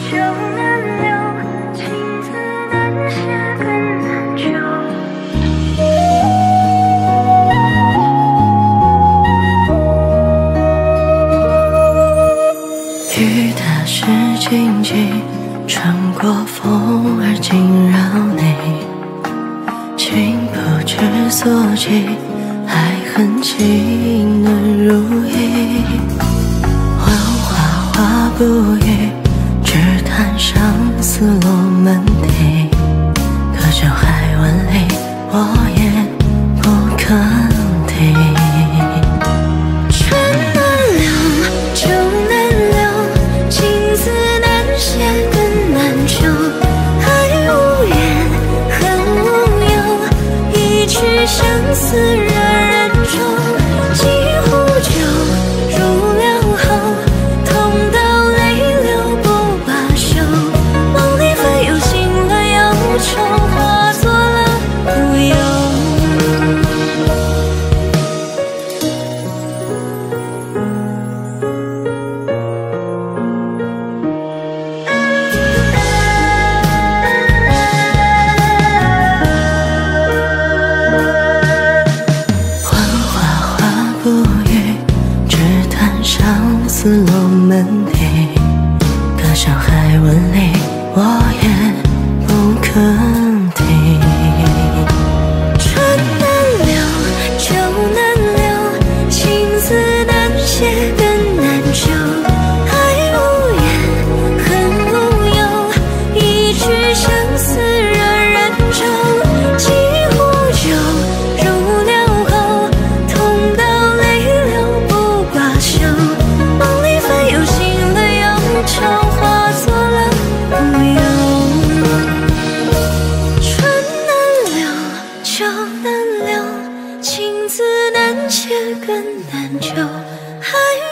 酒难留，情字难写更难求。 雨打湿荆棘，穿过风儿惊扰你，情不知所起，爱恨情难如意。幻花花不语，只叹相思落门庭。隔江海万里，我也不肯停。相思惹人愁，几壶酒，入了喉，痛到泪流不罢休。梦里飞有醒了忧愁，化作了无忧。相思落门庭，隔江海万里，我也不肯停。春难留，酒难留，情字难写更难求。爱无言，恨无忧，一曲相思惹人愁。几壶酒，入了喉，痛到泪流不罢休。梦里飞有醒了忧愁，化作了无忧。春难留，酒难留，情字难写更难求。